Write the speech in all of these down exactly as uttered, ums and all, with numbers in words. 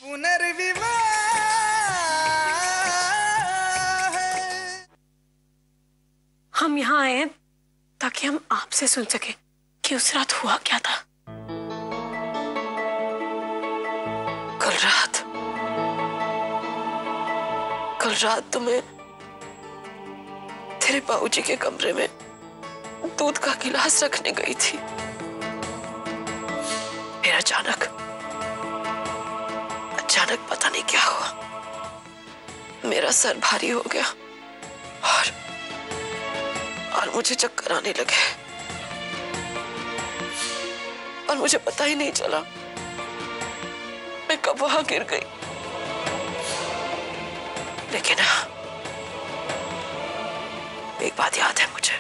पुनर्विवाह। हम यहाँ आए हैं ताकि हम आपसे सुन सके कि उस रात हुआ क्या था। कल रात कल रात तुम्हें तेरे बाबूजी के कमरे में दूध का गिलास रखने गई थी। फिर अचानक अचानक पता नहीं क्या हुआ, मेरा सर भारी हो गया और और मुझे चक्कर आने लगे और मुझे पता ही नहीं चला मैं कब वहां गिर गई। लेकिन एक बात याद है मुझे,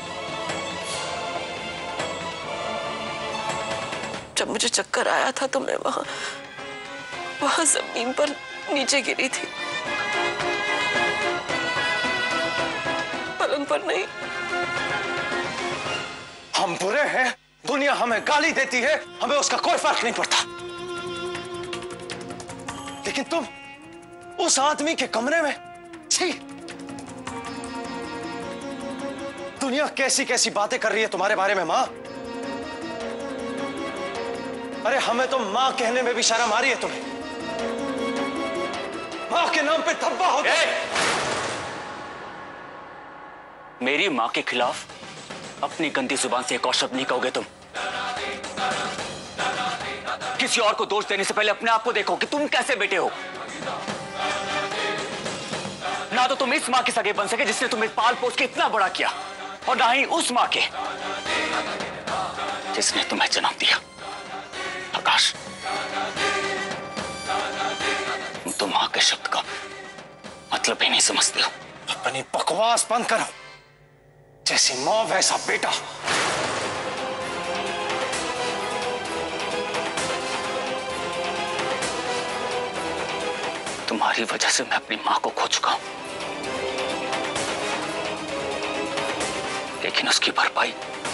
जब मुझे चक्कर आया था तो मैं वहां वहां जमीन पर नीचे गिरी थी, पलंग पर नहीं। हम बुरे हैं, दुनिया हमें गाली देती है, हमें उसका कोई फर्क नहीं पड़ता, लेकिन तुम उस आदमी के कमरे में, छी! दुनिया कैसी कैसी बातें कर रही है तुम्हारे बारे में मां। अरे हमें तो मां कहने में भी शर्म आ रही है तुम्हें। मां के नाम पे धब्बा होता है। मेरी मां के खिलाफ अपनी गंदी जुबान से एक और शब्द नहीं कहोगे तुम। किसी और को दोष देने से पहले अपने आप को देखो कि तुम कैसे बेटे हो। ना तो तुम इस मां के सगे बन सके जिसने तुम्हें पाल पोस के इतना बड़ा किया, और ना ही उस मां के जिसने तुम्हें जन्म दिया। आकाश, तुम तो मां के शब्द का मतलब ही नहीं समझते हो। अपनी बकवास बंद करो, जैसी मां वैसा बेटा। तुम्हारी वजह से मैं अपनी मां को खो चुका हूं, लेकिन उसकी भरपाई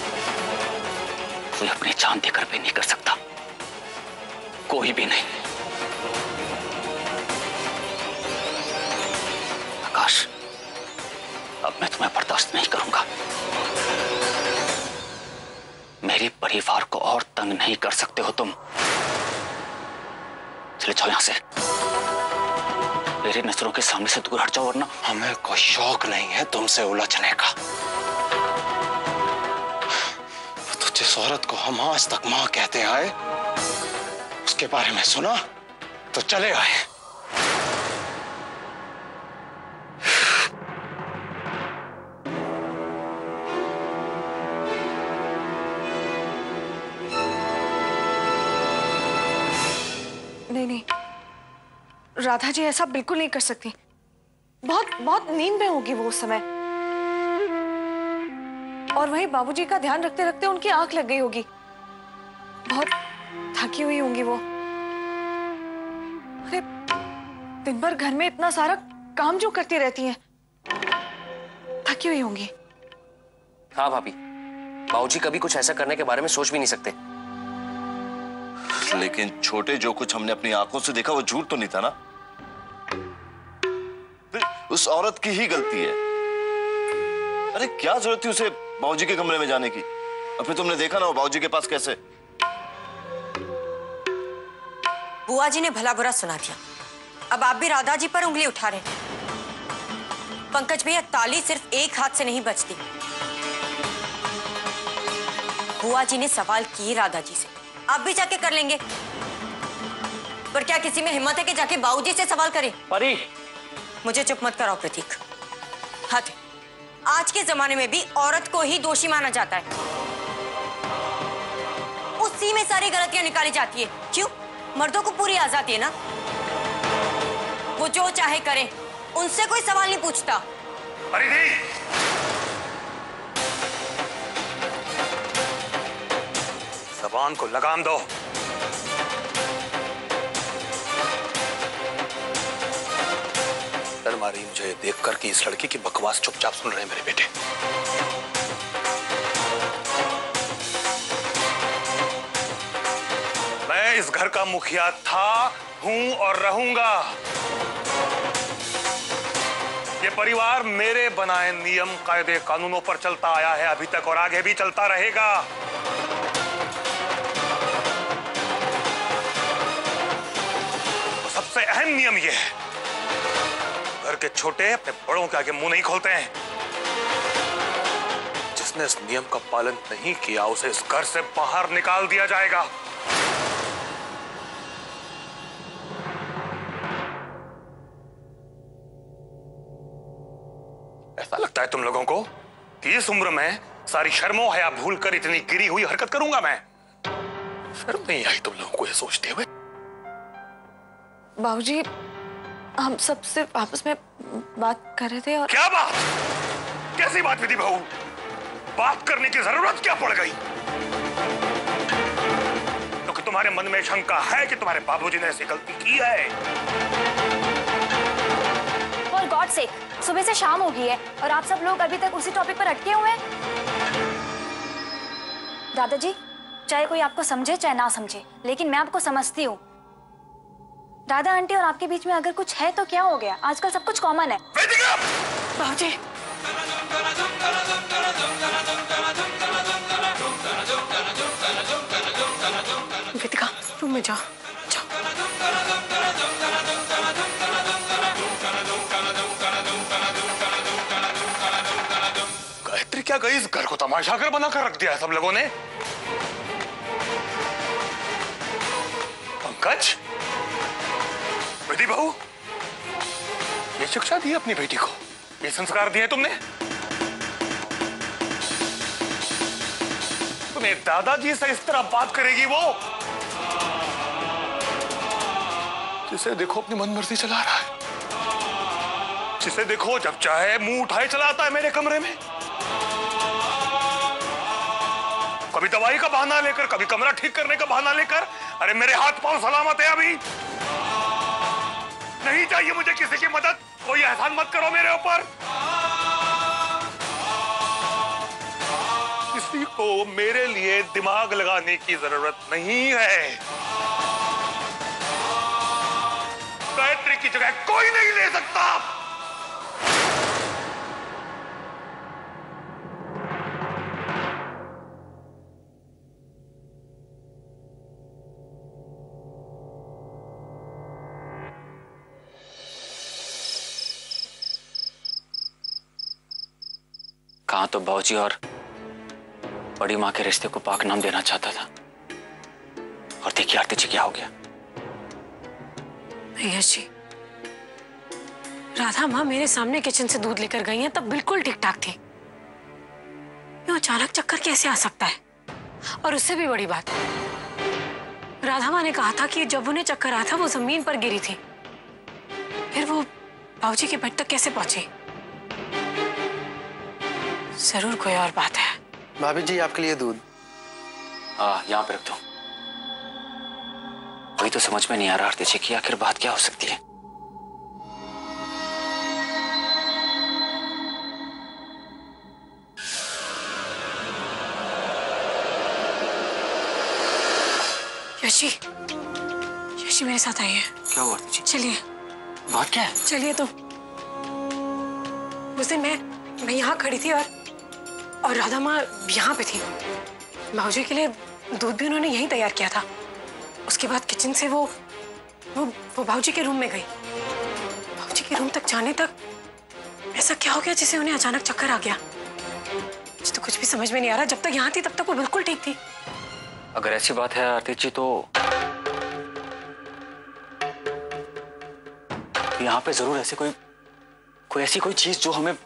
कोई अपनी जान देकर भी नहीं कर सकता, कोई भी नहीं। आकाश, अब मैं तुम्हें बर्दाश्त नहीं करूंगा। मेरे परिवार को और तंग नहीं कर सकते हो तुम। चले जाओ यहां से, मेरी नजरों के सामने से दूर हट जाओ, वरना हमें कोई शौक नहीं है तुमसे उलझने का। तो जिस औरत को हम आज तक मां कहते आए, उसके बारे में सुना तो चले आए। नहीं नहीं राधा जी, ऐसा बिल्कुल नहीं कर सकती। बहुत बहुत नींद में होगी वो उस समय, और वहीं बाबूजी का ध्यान रखते रखते उनकी आंख लग गई होगी। बहुत थकी हुई होंगी वो। अरे दिन भर घर में इतना सारा काम जो करती रहती हैं, थकी हुई होंगी। हाँ भाभी, बाबूजी कभी कुछ ऐसा करने के बारे में सोच भी नहीं सकते। लेकिन छोटे, जो कुछ हमने अपनी आंखों से देखा वो झूठ तो नहीं था ना? उस औरत की ही गलती है। अरे क्या जरूरत थी उसे बाबूजी के कमरे में जाने की? और फिर तुमने देखा ना वो बाबूजी के पास कैसे। बुआ जी ने भला बुरा सुना दिया, अब आप भी राधा जी पर उंगली उठा रहे हैं। पंकज भैया, ताली सिर्फ एक हाथ से नहीं बजती। बुआ जी ने सवाल किए राधा जी से, आप भी जाके कर लेंगे। पर क्या किसी में हिम्मत है कि जाके बाबूजी से सवाल करें? परी, मुझे चुप मत कराओ प्रतीक। हद, आज के जमाने में भी औरत को ही दोषी माना जाता है, उसी में सारी गलतियां निकाली जाती है। क्यों? मर्दों को पूरी आजादी है ना, वो जो चाहे करें, उनसे कोई सवाल नहीं पूछता। परिधि, जबान को लगाम दो। डर मारी मुझे देखकर कि इस लड़की की बकवास चुपचाप सुन रहे हैं मेरे बेटे। मैं मैं इस घर का मुखिया था, हूं और रहूंगा। ये परिवार मेरे बनाए नियम कायदे कानूनों पर चलता आया है अभी तक और आगे भी चलता रहेगा। तो सबसे अहम नियम यह है, घर के छोटे अपने बड़ों के आगे मुंह नहीं खोलते हैं। जिसने इस नियम का पालन नहीं किया उसे इस घर से बाहर निकाल दिया जाएगा। ऐसा लगता है तुम लोगों को कि इस उम्र में सारी शर्मो हया भूल कर इतनी गिरी हुई हरकत करूंगा मैं? शर्म नहीं आई तुम लोगों को ये सोचते हुए? बाबूजी, हम सब सिर्फ आपस में बात कर रहे थे और... क्या बात? कैसी बात विधि बहू? बात करने की जरूरत क्या पड़ गई? क्योंकि तो तुम्हारे मन में शंका है कि तुम्हारे बाबूजी ने ऐसी गलती की है। फॉर गॉड सेक, सुबह से शाम हो गई है और आप सब लोग अभी तक उसी टॉपिक पर अटके हुए हैं। दादाजी, चाहे कोई आपको समझे चाहे ना समझे, लेकिन मैं आपको समझती हूँ। दादा आंटी और आपके बीच में अगर कुछ है तो क्या हो गया? आजकल सब कुछ कॉमन है। बाबूजी, विदिका, रूम में जाओ, जाओ। गायत्री क्या गई? इस घर को तमाशा घर बना कर रख दिया है सब लोगों ने। पंकज, विधि बहू, ये शिक्षा दी अपनी बेटी को, ये संस्कार दिए तुमने? तुम्हें दादाजी से इस तरह बात करेगी वो? जिसे देखो अपनी मनमर्जी चला रहा है, जिसे देखो जब चाहे मुंह उठाए चला आता है मेरे कमरे में। कभी दवाई का बहाना लेकर, कभी कमरा ठीक करने का बहाना लेकर। अरे मेरे हाथ पांव सलामत है अभी, नहीं चाहिए मुझे किसी की मदद। कोई एहसान मत करो मेरे ऊपर। किसी को मेरे लिए दिमाग लगाने की जरूरत नहीं है। गायत्री की जगह कोई नहीं ले सकता। कहाँ तो बाबूजी और बड़ी माँ के रिश्ते को पाक नाम देना चाहता था, और देखिए आरती जी क्या हो गया। यश जी, राधा माँ मेरे सामने किचन से दूध लेकर गई हैं तब बिल्कुल ठीक ठाक थी। यूं अचानक चक्कर कैसे आ सकता है? और उससे भी बड़ी बात, राधा माँ ने कहा था कि जब उन्हें चक्कर आया था वो जमीन पर गिरी थी, फिर वो बाबूजी के बेड तक कैसे पहुंची? जरूर कोई और बात है। भाभी जी, आपके लिए दूध। हाँ, यहाँ पे रख दो। वही तो समझ में नहीं आ रहा आरती जी की आखिर बात क्या हो सकती है। यशी, यशी मेरे साथ आई है। क्या हुआ आरती जी? चलिए। बात क्या है? चलिए। तो उस दिन मैं मैं यहाँ खड़ी थी और और राधा माँ यहाँ पे थी। बाबूजी के लिए दूध भी उन्होंने यहीं तैयार किया था। उसके बाद किचन से वो वो वो बाबूजी के रूम में गई। बाबूजी के रूम तक जाने तक ऐसा क्या हो गया जिसे उन्हें अचानक चक्कर आ गया? मुझे तो कुछ भी समझ में नहीं आ रहा। जब तक यहाँ थी तब तक वो बिल्कुल ठीक थी। अगर ऐसी बात है आरती जी तो यहाँ पे जरूर ऐसे कोई कोई ऐसी कोई चीज जो हमें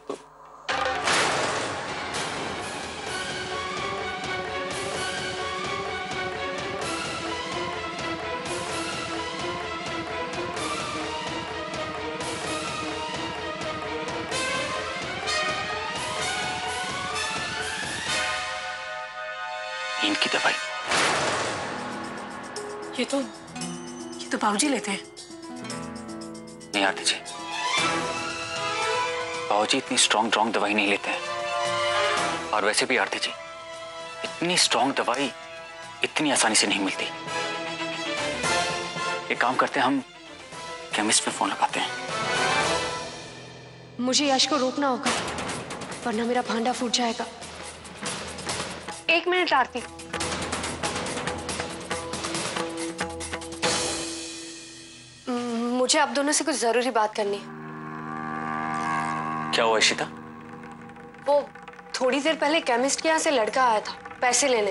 नींद की दवाई। ये तो ये तो बाबूजी लेते हैं। नहीं आरती जी, बाबूजी इतनी स्ट्रॉन्ग स्ट्रॉन्ग दवाई नहीं लेते हैं। और वैसे भी आरती जी, इतनी स्ट्रॉन्ग दवाई इतनी आसानी से नहीं मिलती। एक काम करते हैं, हम केमिस्ट पे फोन लगाते हैं। मुझे यश को रोकना होगा वरना मेरा भांडा फूट जाएगा। एक मिनट आरती। मुझे आप दोनों से कुछ जरूरी बात करनी है। क्या हुआ इशिता? वो थोड़ी देर पहले केमिस्ट के यहाँ से लड़का आया था पैसे लेने।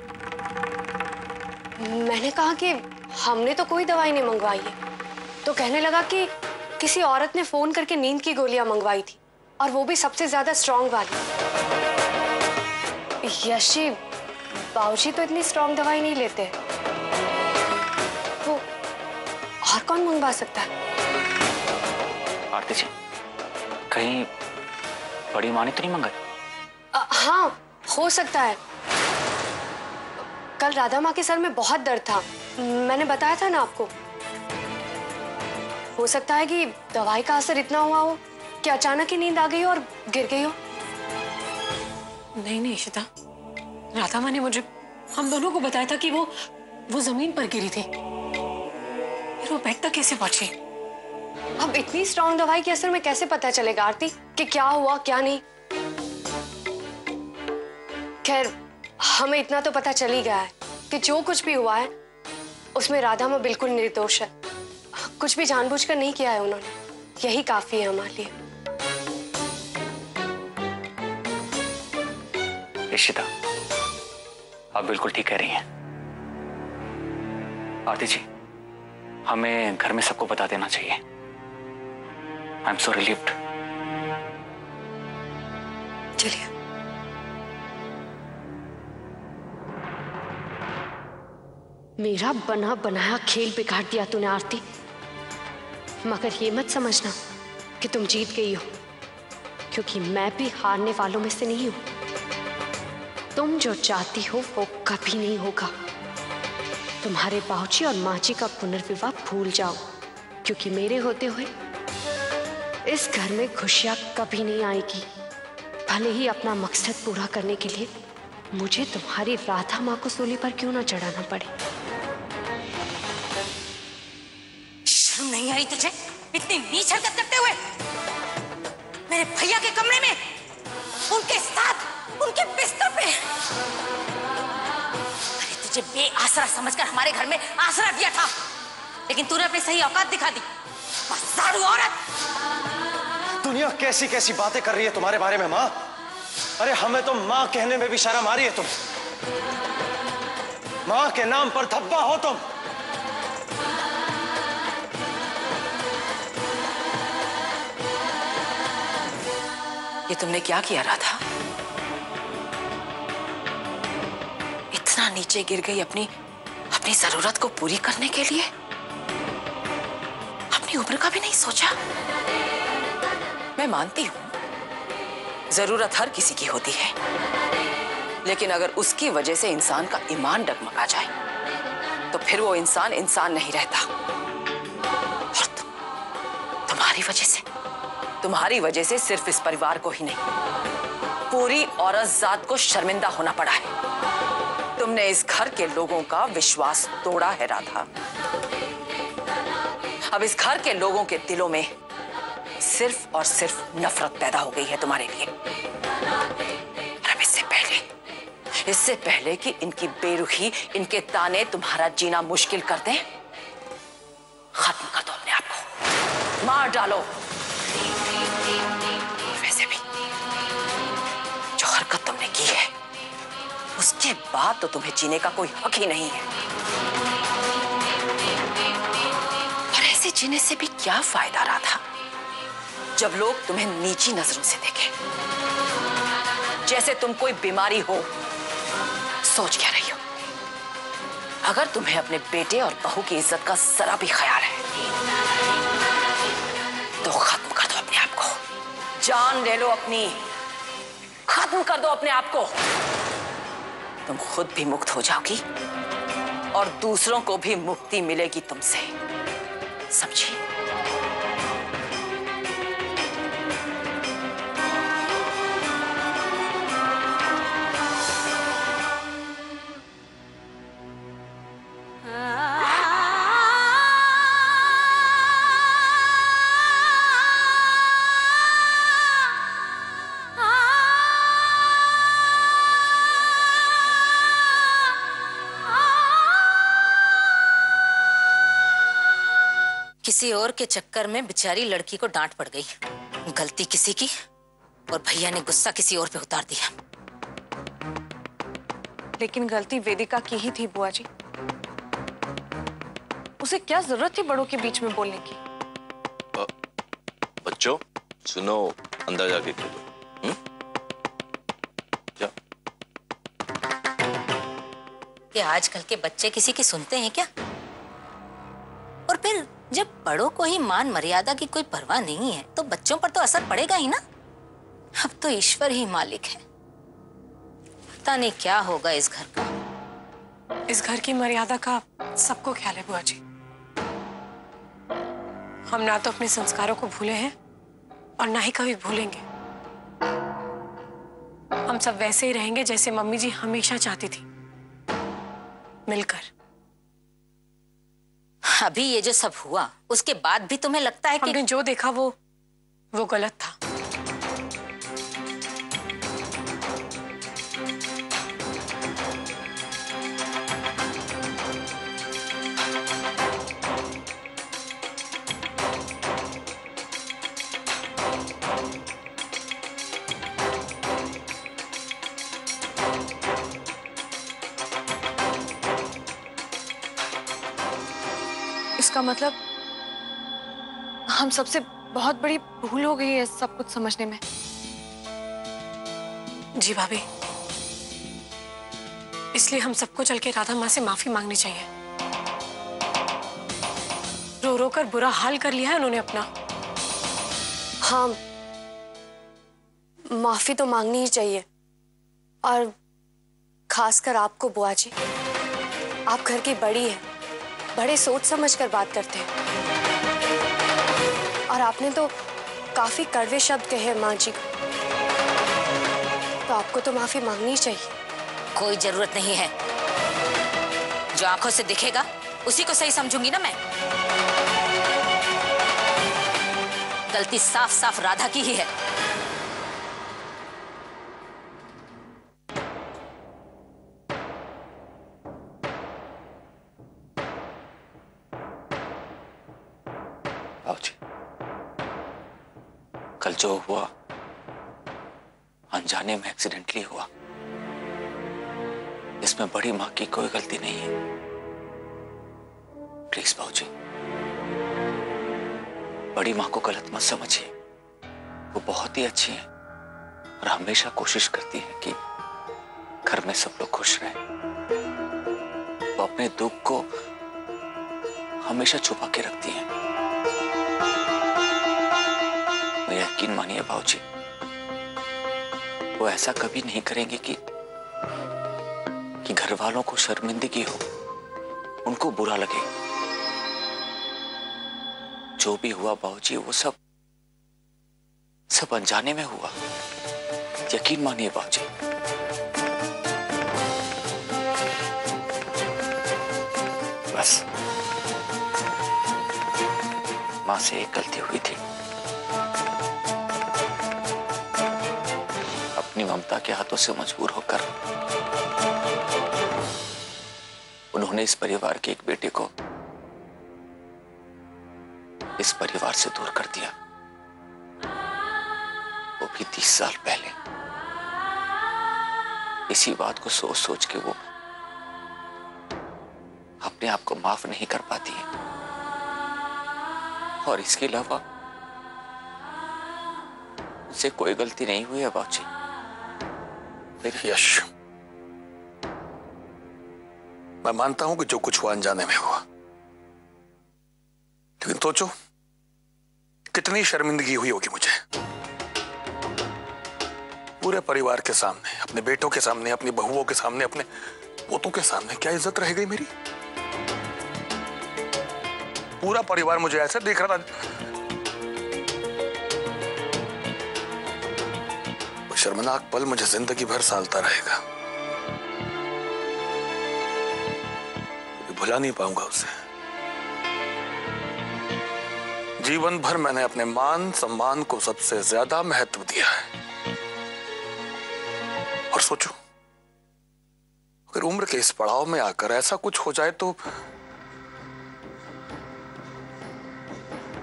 मैंने कहा कि हमने तो कोई दवाई नहीं मंगवाई है, तो कहने लगा कि किसी औरत ने फोन करके नींद की गोलियां मंगवाई थी, और वो भी सबसे ज्यादा स्ट्रॉन्ग वाली। यश जी, बाबूजी तो इतनी स्ट्रॉन्ग दवाई नहीं लेते, तो और कौन मंगवा सकता है? आरती जी, कहीं बड़ी माँ ने तो नहीं मंगाई? हाँ, हो सकता है। कल राधा माँ के सर में बहुत दर्द था, मैंने बताया था ना आपको। हो सकता है कि दवाई का असर इतना हुआ हो कि अचानक ही नींद आ गई हो और गिर गई हो। नहीं नहीं इशिता, राधा माँ ने मुझे, हम दोनों को बताया था कि वो वो जमीन पर गिरी थी, फिर वो बेड तक कैसे पहुंची? अब इतनी स्ट्रॉन्ग दवाई के असर में कैसे पता चलेगा आरती कि क्या हुआ क्या नहीं? खैर, हमें इतना तो पता चल ही गया है कि जो कुछ भी हुआ है उसमें राधा माँ बिल्कुल निर्दोष है। कुछ भी जानबूझकर नहीं किया है उन्होंने, यही काफी है हमारे लिए। इशिता, आप बिल्कुल ठीक कह रही हैं। आरती जी, हमें घर में सबको बता देना चाहिए। I am so relieved. चलिए। मेरा बना बनाया खेल बिगाड़ दिया तूने आरती, मगर ये मत समझना कि तुम जीत गई हो, क्योंकि मैं भी हारने वालों में से नहीं हूं। तुम जो चाहती हो वो कभी नहीं होगा। तुम्हारे बाबूजी और माँ जी का पुनर्विवाह भूल जाओ, क्योंकि मेरे होते हुए इस घर में खुशियां कभी नहीं आएगी। भले ही अपना मकसद पूरा करने के लिए मुझे तुम्हारी राधा माँ को सूली पर क्यों ना चढ़ाना पड़े। शर्म नहीं आई तुझे इतनी नीच हरकत करते हुए? मेरे भैया के कमरे में, उनके साथ, उनके बिस्तर पे। अरे तुझे बेआसरा समझकर हमारे घर में आसरा दिया था, लेकिन तूने अपनी सही औकात दिखा दी। सारू औरत! दुनिया कैसी कैसी बातें कर रही है तुम्हारे बारे में माँ। अरे हमें तो माँ कहने में भी शर्म आ रही है। तुम माँ के नाम पर धब्बा हो तुम। ये तुमने क्या किया राधा? इतना नीचे गिर गई अपनी अपनी जरूरत को पूरी करने के लिए? अपनी उम्र का भी नहीं सोचा? मैं मानती हूं जरूरत हर किसी की होती है, लेकिन अगर उसकी वजह से इंसान का ईमान डगमगा जाए तो फिर वो इंसान इंसान नहीं रहता। और तुम, तुम्हारी वजह से तुम्हारी वजह से सिर्फ इस परिवार को ही नहीं, पूरी औरत जात को शर्मिंदा होना पड़ा है। तुमने इस घर के लोगों का विश्वास तोड़ा है राधा। अब इस घर के लोगों के दिलों में सिर्फ और सिर्फ नफरत पैदा हो गई है तुम्हारे लिए। अब इससे पहले इससे पहले कि इनकी बेरुखी, इनके ताने तुम्हारा जीना मुश्किल कर दें, खत्म कर दो अपने आप को, मार डालो। वैसे भी जो हरकत तुमने की है उसके बाद तो तुम्हें जीने का कोई हक ही नहीं है। और ऐसे जीने से भी क्या फायदा रहा था जब लोग तुम्हें नीची नजरों से देखें, जैसे तुम कोई बीमारी हो। सोच क्या रही हो? अगर तुम्हें अपने बेटे और बहू की इज्जत का जरा भी ख्याल है तो खत्म कर दो अपने आप को, जान ले लो अपनी, खत्म कर दो अपने आप को। तुम खुद भी मुक्त हो जाओगी और दूसरों को भी मुक्ति मिलेगी तुमसे, समझी? किसी और के चक्कर में बेचारी लड़की को डांट पड़ गई। गलती किसी की और भैया ने गुस्सा किसी और पे उतार दिया। लेकिन गलती वेदिका की ही थी बुआ जी। उसे क्या जरूरत थी बड़ों के बीच में बोलने की? बच्चों सुनो, अंदर जाके खेलो। हम्म? क्या ये आजकल के बच्चे किसी की सुनते हैं क्या? और फिर जब बड़ों को ही मान मर्यादा की कोई परवाह नहीं है तो बच्चों पर तो असर पड़ेगा ही ना। अब तो ईश्वर ही मालिक है, पता नहीं क्या होगा इस घर का। इस घर की मर्यादा का सबको ख्याल है बुआ जी। हम ना तो अपने संस्कारों को भूले हैं और ना ही कभी भूलेंगे। हम सब वैसे ही रहेंगे जैसे मम्मी जी हमेशा चाहती थी, मिलकर। अभी ये जो सब हुआ उसके बाद भी तुम्हें लगता है कि हमने जो देखा वो वो गलत था। इसका मतलब हम सबसे बहुत बड़ी भूल हो गई है सब कुछ समझने में। जी भाभी, इसलिए हम सबको चल के राधा माँ से माफी मांगनी चाहिए। रो रो कर बुरा हाल कर लिया है उन्होंने अपना। हाँ, माफी तो मांगनी ही चाहिए, और खासकर आपको बुआ जी। आप घर की बड़ी है, बड़े सोच समझ कर बात करते हैं, और आपने तो काफी कड़वे शब्द कहे माँ जी को, तो आपको तो माफी मांगनी ही चाहिए। कोई जरूरत नहीं है। जो आंखों से दिखेगा उसी को सही समझूंगी ना मैं। गलती साफ साफ राधा की ही है। बाबूजी, कल जो हुआ अनजाने में एक्सीडेंटली हुआ, इसमें बड़ी मां की कोई गलती नहीं है। प्लीज बाबूजी, बड़ी मां को गलत मत समझिए। वो बहुत ही अच्छी है और हमेशा कोशिश करती है कि घर में सब लोग खुश रहें। वो अपने दुख को हमेशा छुपा के रखती है। यकीन मानिए बाबूजी, वो ऐसा कभी नहीं करेंगे कि कि घर वालों को शर्मिंदगी हो, उनको बुरा लगे। जो भी हुआ बाबूजी, वो सब सब अनजाने में हुआ। यकीन मानिए बाबूजी। बस मां से एक गलती हुई थी। अपनी ममता के हाथों से मजबूर होकर उन्होंने इस परिवार के एक बेटे को इस परिवार से दूर कर दिया, वो भी तीस साल पहले। इसी बात को सोच सोच के वो अपने आप को माफ नहीं कर पाती है। और इसके अलावा उनसे कोई गलती नहीं हुई है बाबूजी। यश, मैं मानता हूं कि जो कुछ हुआ अनजाने में हुआ, लेकिन सोचो कितनी शर्मिंदगी हुई होगी मुझे। पूरे परिवार के सामने, अपने बेटों के सामने, अपनी बहुओं के सामने, अपने पोतों के सामने क्या इज्जत रह गई मेरी। पूरा परिवार मुझे ऐसे देख रहा था। वो शर्मनाक पल मुझे जिंदगी भर सालता रहेगा। भुला नहीं पाऊंगा उसे। जीवन भर मैंने अपने मान सम्मान को सबसे ज्यादा महत्व दिया है। और सोचो, अगर उम्र के इस पड़ाव में आकर ऐसा कुछ हो जाए तो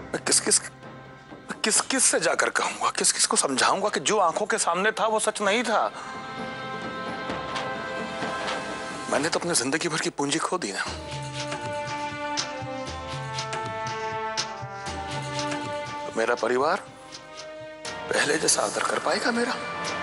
मैं किस किस किस किस से जाकर कहूंगा, किस किस को समझाऊंगा कि जो आंखों के सामने था वो सच नहीं था। मैंने तो अपनी जिंदगी भर की पूंजी खो दी ना। मेरा परिवार पहले जैसा आदर कर पाएगा मेरा?